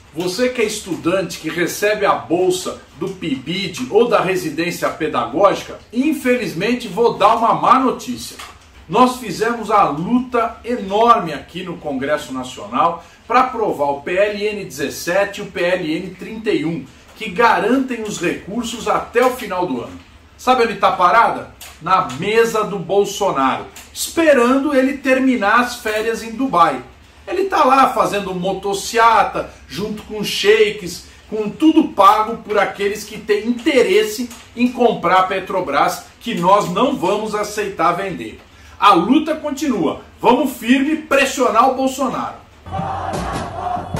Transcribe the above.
Você que é estudante, que recebe a bolsa do PIBID ou da residência pedagógica, infelizmente vou dar uma má notícia. Nós fizemos a luta enorme aqui no Congresso Nacional para aprovar o PLN 17 e o PLN 31, que garantem os recursos até o final do ano. Sabe onde está parada? Na mesa do Bolsonaro, esperando ele terminar as férias em Dubai. Ele está lá fazendo motociata, junto com sheiks, com tudo pago por aqueles que têm interesse em comprar a Petrobras, que nós não vamos aceitar vender. A luta continua. Vamos firme pressionar o Bolsonaro.